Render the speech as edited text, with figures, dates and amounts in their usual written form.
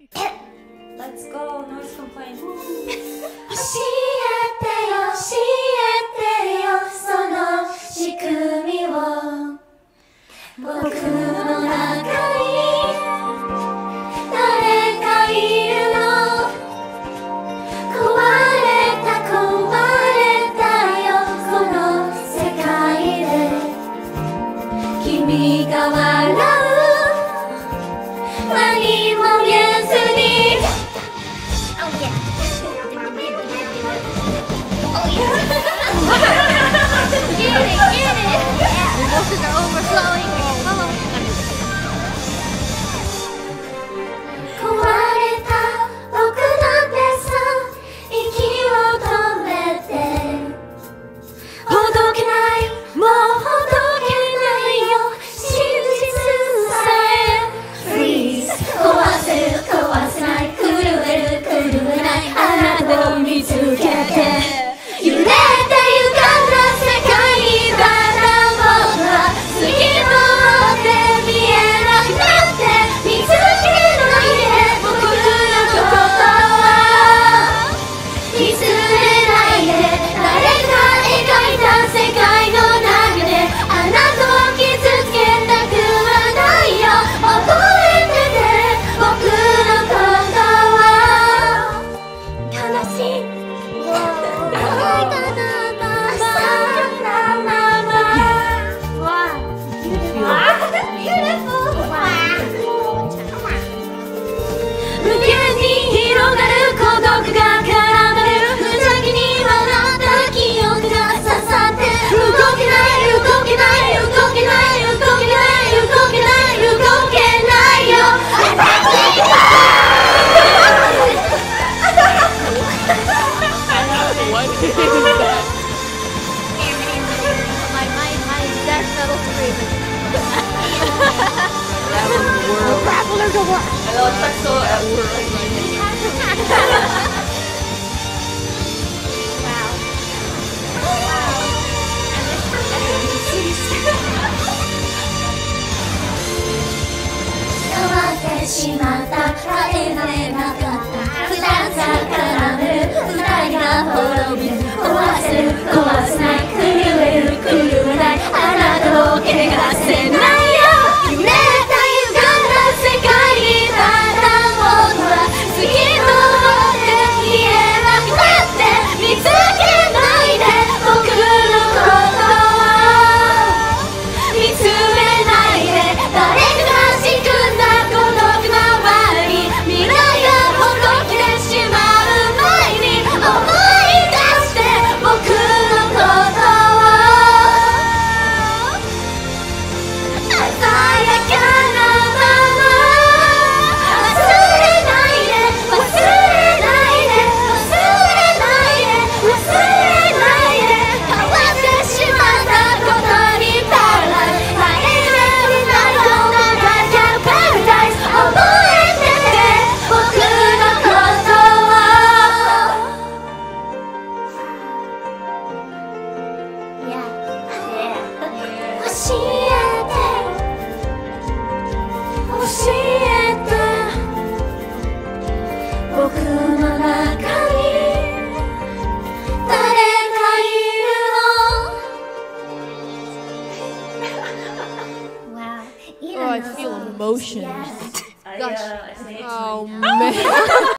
Let's go, noise complaint. 教えてよ、教えてよ、その仕組みを。僕の中に誰かいるの。壊れたよ、この世界で。君が笑う、何も見えずに。 Emotions are overflowing. Mama. 壊れた僕なんてさ、息を止めて。ほどけない、もうほどけないよ、真実さえ。Freeze 壊せる壊せない、震える震えない、あなたを見つけて。揺れて歪んだ世界にまだ僕は透き通って見えなくなって、見つけないで僕のことは。見つめないで誰が描いた世界の中で、あなたを傷つけたくはないよ。覚えてて僕のことは。悲しい無限に広がる孤独が絡まる、無邪気に笑った記憶が刺さって。動けない動けない動けない動けない動けない動けないよ。 My death metal scream. That was the world. Grappler to what? I know it's like so at work. Wow. 変わってしまった、変えられなかった。二つ絡める、二人が滅びる。壊せる壊せない、震える震えない、あなたを汚せないよ。揺れた歪んだ世界にまだ僕は透き通って見えなくなって、見つけないで僕のことは。見つめないで誰か仕組んだ孤独な周り、未来がほどけてしまう前に思い出して僕のことを。鮮やかなまま忘れないで忘れないで忘れないで忘れないで、変わってしまったことにパラダイス、入れるならどんなじゃパラダイス。覚えてて僕のことを。教えて教えて、僕の中に誰かいるの。Wow. Oh, I feel emotions. I Gosh. say it to Oh me. man.